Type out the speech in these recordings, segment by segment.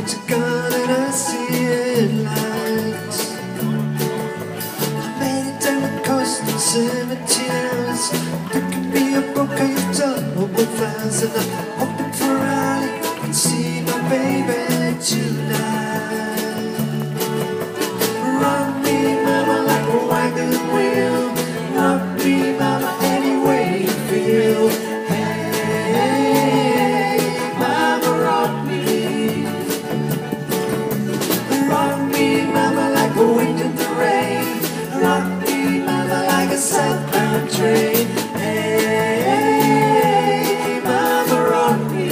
to God and I see headlights. I made it down the coast in 17 hours. Picking me up, okay, you've done all the flowers. And I'm hoping for I can see my baby tonight. Rock me, mama, like a wagon wheel. Rock me, mama, any way you feel. Hey, mama, rock me. Rock me, mama, like a wind in the rain. Rock me, mama, like a southbound train. Hey, mama, rock me.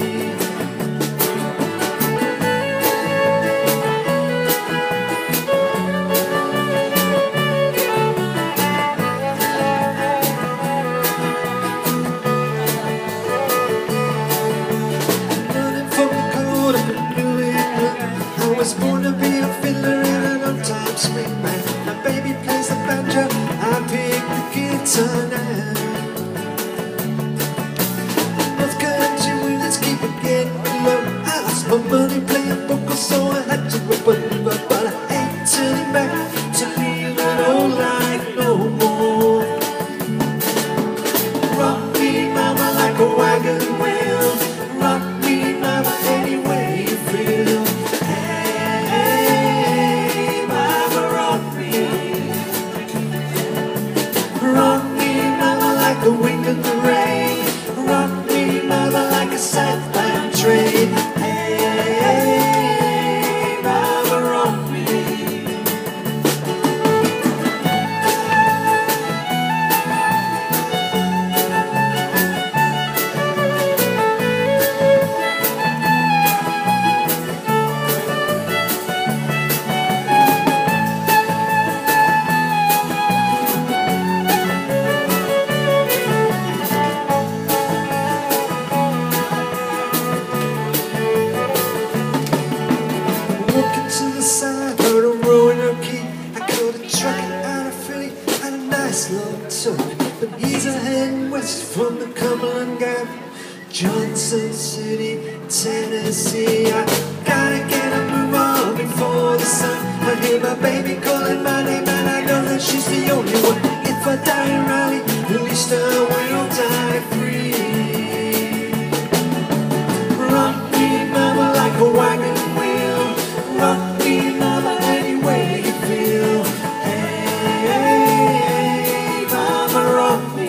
Running from the cold up in New England. I was born to be a fiddler in an old-time swing band. My baby plays the banjo, I pick the guitar now. North country winds keep it getting low. I lost my money playing poker, so I had to open up. But I ain't turning back to leave that old life no more. Rock me, mama, like a wagon wheel. Rock me, mama, any way you feel. Hey, mama, rock me. Rock me, mama, like the wind in the rain. Rock me, mama, like a southbound train. Hey, mama, rock me. Walking to the side, heard a rowing her key. I caught a truck out of Philly, had a nice long took. But he's a heading west from the Cumberland Gap, Johnson City, Tennessee. I gotta get a move on before the sun. I hear my baby calling my name, and I know that she's the only one. If I die in Raleigh, at least I will die free. Rock me, mama, like a wagon wheel. Rock me, mama, any way you feel. Hey, mama, rock me.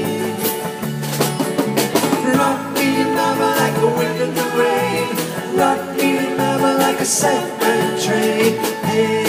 Rock me, mama, like a wind in the rain. Rock me, mama, like a southbound train. Hey,